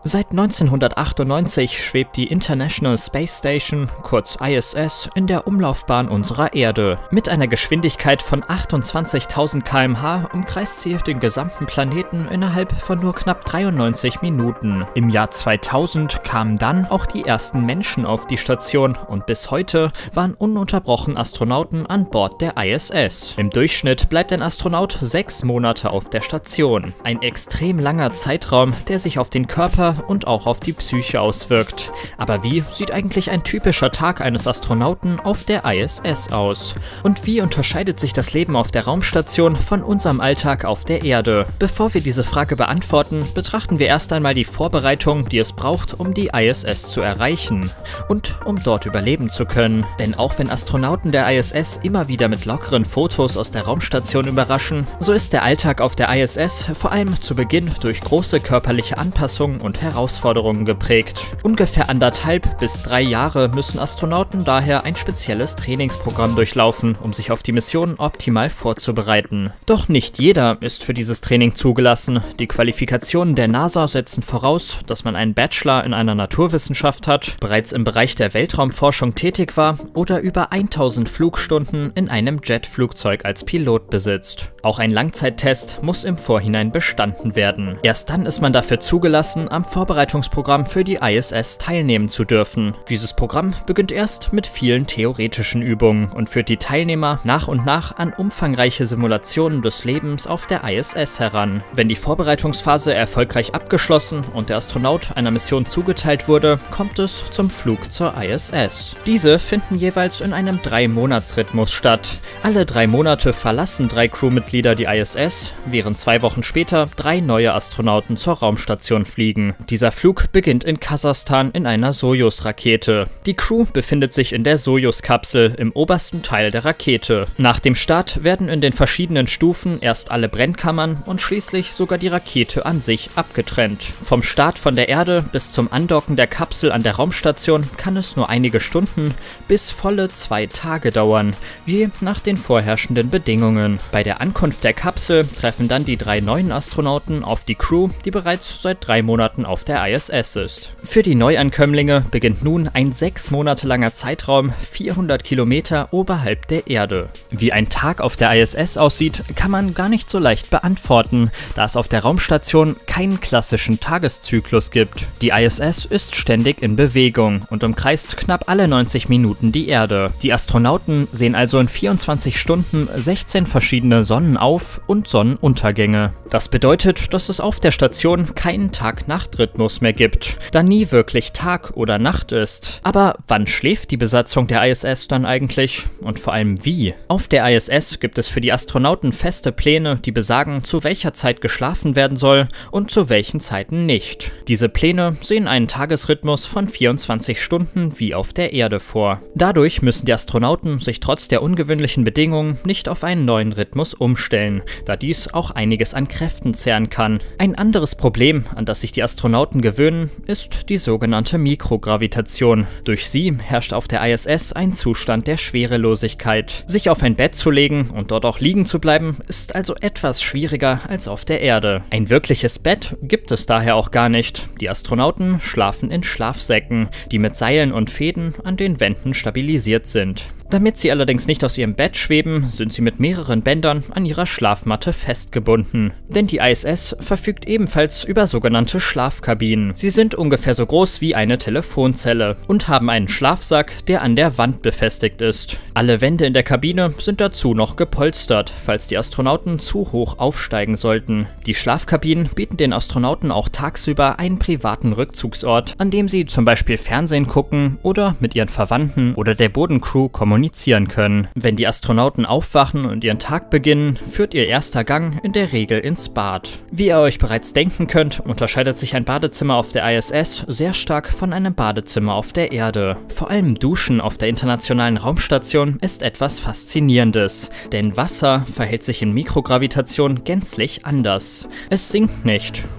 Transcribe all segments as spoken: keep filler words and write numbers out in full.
Seit neunzehnhundertachtundneunzig schwebt die International Space Station, kurz I S S, in der Umlaufbahn unserer Erde. Mit einer Geschwindigkeit von achtundzwanzigtausend Kilometer pro Stunde umkreist sie den gesamten Planeten innerhalb von nur knapp dreiundneunzig Minuten. Im Jahr zweitausend kamen dann auch die ersten Menschen auf die Station und bis heute waren ununterbrochen Astronauten an Bord der I S S. Im Durchschnitt bleibt ein Astronaut sechs Monate auf der Station. Ein extrem langer Zeitraum, der sich auf den Körper und auch auf die Psyche auswirkt. Aber wie sieht eigentlich ein typischer Tag eines Astronauten auf der I S S aus? Und wie unterscheidet sich das Leben auf der Raumstation von unserem Alltag auf der Erde? Bevor wir diese Frage beantworten, betrachten wir erst einmal die Vorbereitung, die es braucht, um die I S S zu erreichen und um dort überleben zu können. Denn auch wenn Astronauten der I S S immer wieder mit lockeren Fotos aus der Raumstation überraschen, so ist der Alltag auf der I S S vor allem zu Beginn durch große körperliche Anpassungen und Herausforderungen geprägt. Ungefähr anderthalb bis drei Jahre müssen Astronauten daher ein spezielles Trainingsprogramm durchlaufen, um sich auf die Mission optimal vorzubereiten. Doch nicht jeder ist für dieses Training zugelassen. Die Qualifikationen der NASA setzen voraus, dass man einen Bachelor in einer Naturwissenschaft hat, bereits im Bereich der Weltraumforschung tätig war oder über tausend Flugstunden in einem Jetflugzeug als Pilot besitzt. Auch ein Langzeittest muss im Vorhinein bestanden werden. Erst dann ist man dafür zugelassen, am Vorbereitungsprogramm für die I S S teilnehmen zu dürfen. Dieses Programm beginnt erst mit vielen theoretischen Übungen und führt die Teilnehmer nach und nach an umfangreiche Simulationen des Lebens auf der I S S heran. Wenn die Vorbereitungsphase erfolgreich abgeschlossen und der Astronaut einer Mission zugeteilt wurde, kommt es zum Flug zur I S S. Diese finden jeweils in einem drei-Monats-Rhythmus statt. Alle drei Monate verlassen drei Crewmitglieder die I S S, während zwei Wochen später drei neue Astronauten zur Raumstation fliegen. Dieser Flug beginnt in Kasachstan in einer Sojus-Rakete. Die Crew befindet sich in der Sojus-Kapsel im obersten Teil der Rakete. Nach dem Start werden in den verschiedenen Stufen erst alle Brennkammern und schließlich sogar die Rakete an sich abgetrennt. Vom Start von der Erde bis zum Andocken der Kapsel an der Raumstation kann es nur einige Stunden bis volle zwei Tage dauern, je nach den vorherrschenden Bedingungen. Bei der Ankunft der Kapsel treffen dann die drei neuen Astronauten auf die Crew, die bereits seit drei Monaten auf der I S S ist. Für die Neuankömmlinge beginnt nun ein sechs Monate langer Zeitraum vierhundert Kilometer oberhalb der Erde. Wie ein Tag auf der I S S aussieht, kann man gar nicht so leicht beantworten, da es auf der Raumstation keinen klassischen Tageszyklus gibt. Die I S S ist ständig in Bewegung und umkreist knapp alle neunzig Minuten die Erde. Die Astronauten sehen also in vierundzwanzig Stunden sechzehn verschiedene Sonnenauf- und Sonnenuntergänge. Das bedeutet, dass es auf der Station keinen Tag-Nacht-Rhythmus mehr gibt, da nie wirklich Tag oder Nacht ist. Aber wann schläft die Besatzung der I S S dann eigentlich? Und vor allem wie? Auf der I S S gibt es für die Astronauten feste Pläne, die besagen, zu welcher Zeit geschlafen werden soll und zu welchen Zeiten nicht. Diese Pläne sehen einen Tagesrhythmus von vierundzwanzig Stunden wie auf der Erde vor. Dadurch müssen die Astronauten sich trotz der ungewöhnlichen Bedingungen nicht auf einen neuen Rhythmus umstellen, da dies auch einiges an Kräften zehren kann. Ein anderes Problem, an das sich die Astronauten gewöhnen, ist die sogenannte Mikrogravitation. Durch sie herrscht auf der I S S ein Zustand der Schwerelosigkeit. Sich auf ein Bett zu legen und dort auch liegen zu bleiben, ist also etwas schwieriger als auf der Erde. Ein wirkliches Bett gibt es daher auch gar nicht. Die Astronauten schlafen in Schlafsäcken, die mit Seilen und Fäden an den Wänden stabilisiert sind. Damit sie allerdings nicht aus ihrem Bett schweben, sind sie mit mehreren Bändern an ihrer Schlafmatte festgebunden. Denn die I S S verfügt ebenfalls über sogenannte Schlafkabinen. Sie sind ungefähr so groß wie eine Telefonzelle und haben einen Schlafsack, der an der Wand befestigt ist. Alle Wände in der Kabine sind dazu noch gepolstert, falls die Astronauten zu hoch aufsteigen sollten. Die Schlafkabinen bieten den Astronauten auch tagsüber einen privaten Rückzugsort, an dem sie zum Beispiel Fernsehen gucken oder mit ihren Verwandten oder der Bodencrew kommunizieren können. Wenn die Astronauten aufwachen und ihren Tag beginnen, führt ihr erster Gang in der Regel ins Bad. Wie ihr euch bereits denken könnt, unterscheidet sich ein Badezimmer auf der I S S sehr stark von einem Badezimmer auf der Erde. Vor allem Duschen auf der Internationalen Raumstation ist etwas Faszinierendes, denn Wasser verhält sich in Mikrogravitation gänzlich anders. Es sinkt nicht,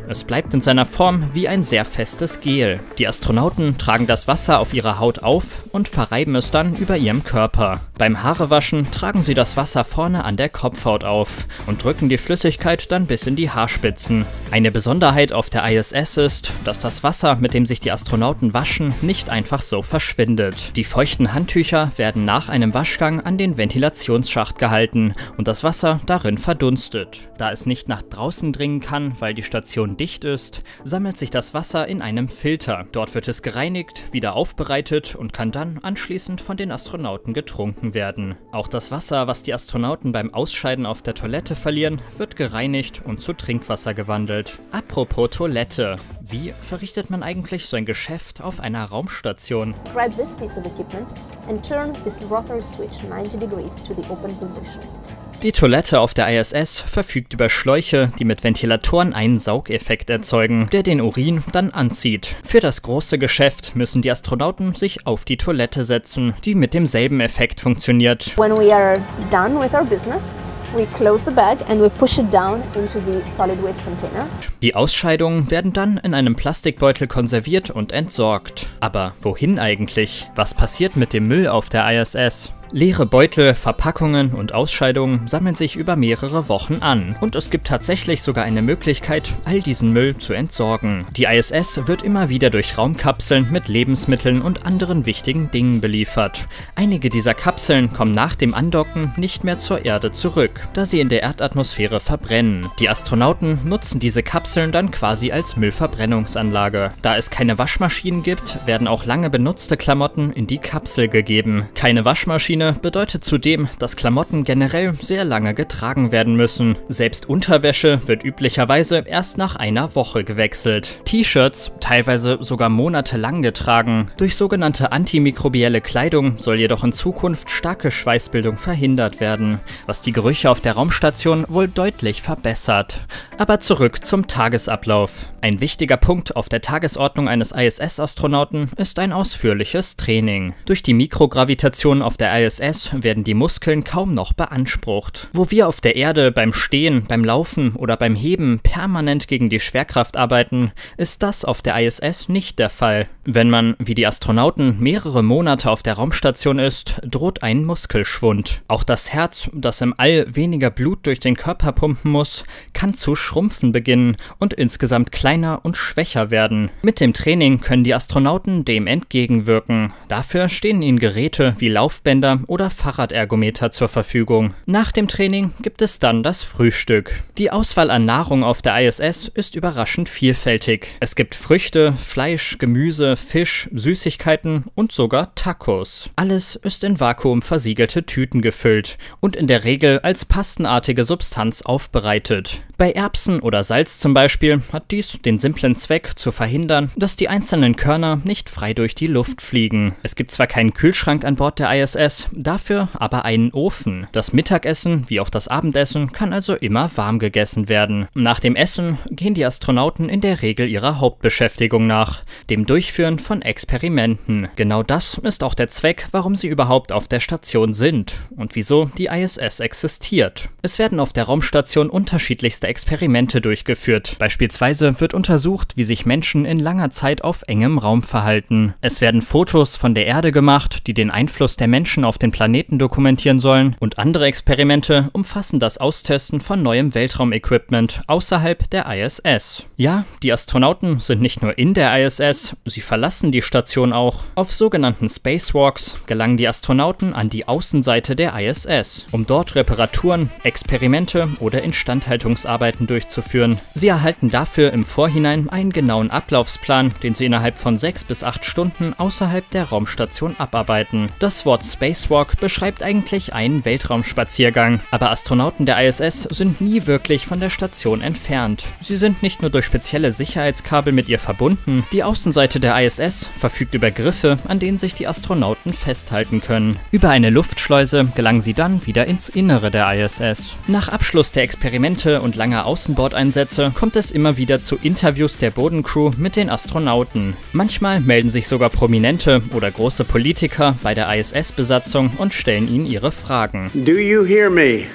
Es bleibt in seiner Form wie ein sehr festes Gel. Die Astronauten tragen das Wasser auf ihrer Haut auf und verreiben es dann über ihrem Körper. Beim Haarewaschen tragen sie das Wasser vorne an der Kopfhaut auf und drücken die Flüssigkeit dann bis in die Haarspitzen. Eine Besonderheit auf der I S S ist, dass das Wasser, mit dem sich die Astronauten waschen, nicht einfach so verschwindet. Die feuchten Handtücher werden nach einem Waschgang an den Ventilationsschacht gehalten und das Wasser darin verdunstet. Da es nicht nach draußen dringen kann, weil die Station dicht ist, sammelt sich das Wasser in einem Filter. Dort wird es gereinigt, wieder aufbereitet und kann dann anschließend von den Astronauten getrunken werden. Auch das Wasser, was die Astronauten beim Ausscheiden auf der Toilette verlieren, wird gereinigt und zu Trinkwasser gewandelt. Apropos Toilette. Wie verrichtet man eigentlich so ein Geschäft auf einer Raumstation? Grab this piece of equipment and turn this rotary switch ninety degrees to the open position. Die Toilette auf der I S S verfügt über Schläuche, die mit Ventilatoren einen Saugeffekt erzeugen, der den Urin dann anzieht. Für das große Geschäft müssen die Astronauten sich auf die Toilette setzen, die mit demselben Effekt funktioniert. When we are done with our business, we close the bag and we push it down into the solid waste container. Die Ausscheidungen werden dann in einem Plastikbeutel konserviert und entsorgt. Aber wohin eigentlich? Was passiert mit dem Müll auf der I S S? Leere Beutel, Verpackungen und Ausscheidungen sammeln sich über mehrere Wochen an. Und es gibt tatsächlich sogar eine Möglichkeit, all diesen Müll zu entsorgen. Die I S S wird immer wieder durch Raumkapseln mit Lebensmitteln und anderen wichtigen Dingen beliefert. Einige dieser Kapseln kommen nach dem Andocken nicht mehr zur Erde zurück, da sie in der Erdatmosphäre verbrennen. Die Astronauten nutzen diese Kapseln dann quasi als Müllverbrennungsanlage. Da es keine Waschmaschinen gibt, werden auch lange benutzte Klamotten in die Kapsel gegeben. Keine Waschmaschine bedeutet zudem, dass Klamotten generell sehr lange getragen werden müssen. Selbst Unterwäsche wird üblicherweise erst nach einer Woche gewechselt. T-Shirts teilweise sogar monatelang getragen. Durch sogenannte antimikrobielle Kleidung soll jedoch in Zukunft starke Schweißbildung verhindert werden, was die Gerüche auf der Raumstation wohl deutlich verbessert. Aber zurück zum Tagesablauf. Ein wichtiger Punkt auf der Tagesordnung eines I S S-Astronauten ist ein ausführliches Training. Durch die Mikrogravitation auf der I S S werden die Muskeln kaum noch beansprucht. Wo wir auf der Erde beim Stehen, beim Laufen oder beim Heben permanent gegen die Schwerkraft arbeiten, ist das auf der I S S nicht der Fall. Wenn man, wie die Astronauten, mehrere Monate auf der Raumstation ist, droht ein Muskelschwund. Auch das Herz, das im All weniger Blut durch den Körper pumpen muss, kann zu schrumpfen beginnen und insgesamt kleiner und schwächer werden. Mit dem Training können die Astronauten dem entgegenwirken. Dafür stehen ihnen Geräte wie Laufbänder oder Fahrradergometer zur Verfügung. Nach dem Training gibt es dann das Frühstück. Die Auswahl an Nahrung auf der I S S ist überraschend vielfältig. Es gibt Früchte, Fleisch, Gemüse, Fisch, Süßigkeiten und sogar Tacos. Alles ist in vakuumversiegelte Tüten gefüllt und in der Regel als pastenartige Substanz aufbereitet. Bei Erbsen oder Salz zum Beispiel hat dies den simplen Zweck, zu verhindern, dass die einzelnen Körner nicht frei durch die Luft fliegen. Es gibt zwar keinen Kühlschrank an Bord der I S S, dafür aber einen Ofen. Das Mittagessen wie auch das Abendessen kann also immer warm gegessen werden. Nach dem Essen gehen die Astronauten in der Regel ihrer Hauptbeschäftigung nach, dem Durchführen von Experimenten. Genau das ist auch der Zweck, warum sie überhaupt auf der Station sind und wieso die I S S existiert. Es werden auf der Raumstation unterschiedlichste Experimente durchgeführt. Beispielsweise wird untersucht, wie sich Menschen in langer Zeit auf engem Raum verhalten. Es werden Fotos von der Erde gemacht, die den Einfluss der Menschen auf den Planeten dokumentieren sollen, und andere Experimente umfassen das Austesten von neuem Weltraumequipment außerhalb der I S S. Ja, die Astronauten sind nicht nur in der I S S, sie verlassen die Station auch. Auf sogenannten Spacewalks gelangen die Astronauten an die Außenseite der I S S, um dort Reparaturen, Experimente oder Instandhaltungsarbeiten durchzuführen. Sie erhalten dafür im Vorhinein einen genauen Ablaufsplan, den sie innerhalb von sechs bis acht Stunden außerhalb der Raumstation abarbeiten. Das Wort Spacewalk beschreibt eigentlich einen Weltraumspaziergang, aber Astronauten der I S S sind nie wirklich von der Station entfernt. Sie sind nicht nur durch spezielle Sicherheitskabel mit ihr verbunden, die Außenseite der I S S verfügt über Griffe, an denen sich die Astronauten festhalten können. Über eine Luftschleuse gelangen sie dann wieder ins Innere der I S S. Nach Abschluss der Experimente und langer Außenbordeinsätze kommt es immer wieder zu Interviews der Bodencrew mit den Astronauten. Manchmal melden sich sogar Prominente oder große Politiker bei der I S S-Besatzung und stellen ihnen ihre Fragen. Do you hear me?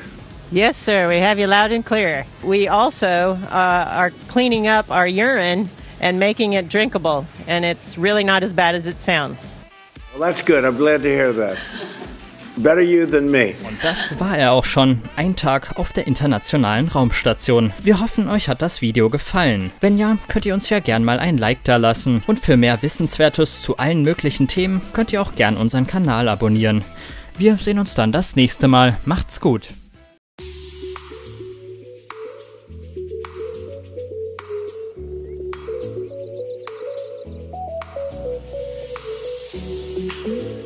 Yes, sir. We have you loud and clear. We also uh, are cleaning up our urine and making it drinkable, and it's really not as bad as it sounds. Well, that's good. I'm glad to hear that. Better you than me. Und das war er auch schon, ein Tag auf der internationalen Raumstation. Wir hoffen, euch hat das Video gefallen. Wenn ja, könnt ihr uns ja gern mal ein Like da lassen. Und für mehr Wissenswertes zu allen möglichen Themen könnt ihr auch gern unseren Kanal abonnieren. Wir sehen uns dann das nächste Mal. Macht's gut! Thank you.